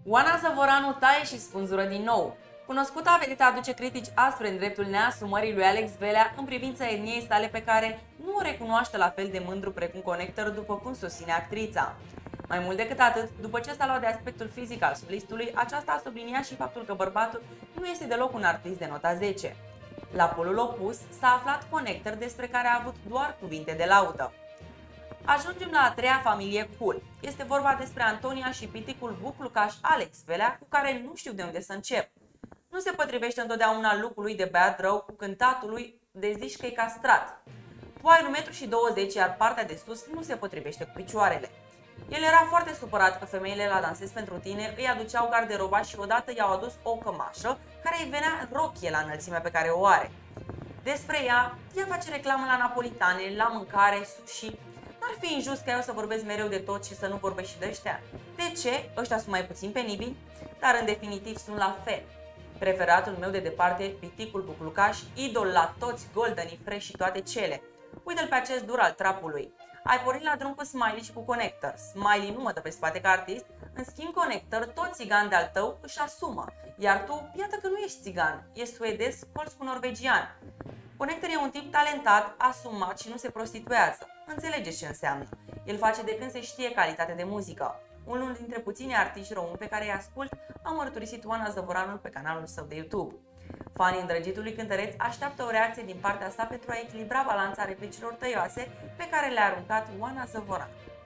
Oana Zăvoranu taie și spânzură din nou. Cunoscuta vedită aduce critici aspre în dreptul neasumării lui Alex Velea în privința etniei sale pe care nu o recunoaște la fel de mândru precum Connector, după cum susține actrița. Mai mult decât atât, după ce s-a luat de aspectul fizic al solistului, aceasta a subliniat și faptul că bărbatul nu este deloc un artist de nota 10. La polul opus s-a aflat Connector, despre care a avut doar cuvinte de laudă. Ajungem la a treia familie cool. Este vorba despre Antonia și piticul buclucaș Alex Velea, cu care nu știu de unde să încep. Nu se potrivește întotdeauna look-ul lui de băiat rău cu cântatul lui de zici că e castrat. Poai 1,20 m, iar partea de sus nu se potrivește cu picioarele. El era foarte supărat că femeile la Dansez pentru tine îi aduceau garderoba și odată i-au adus o cămașă care îi venea rochie la înălțimea pe care o are. Despre ea face reclamă la napolitane, la mâncare, sushi. N-ar fi injust ca eu să vorbesc mereu de tot și să nu vorbesc și de ăștia. De ce? Ăștia sunt mai puțin penibili, dar în definitiv sunt la fel. Preferatul meu de departe, piticul buclucaș, idol la toți Goldenii, Fresh și toate cele. Uite-l pe acest dur al trapului. Ai pornit la drum cu Smiley și cu Connector. Smiley nu mă dă pe spate ca artist, în schimb Connector, tot țigan de-al tău, își asumă. Iar tu, iată că nu ești țigan, ești suedez, colț cu norvegian. Connector e un tip talentat, asumat și nu se prostituează. Înțelegeți ce înseamnă. El face de când se știe calitate de muzică. Unul dintre puțini artiști români pe care îi ascult a mărturisit Oana Zăvoranu pe canalul său de YouTube. Fanii îndrăgitului cântăreț așteaptă o reacție din partea sa pentru a echilibra balanța replicilor tăioase pe care le-a aruncat Oana Zăvoranu.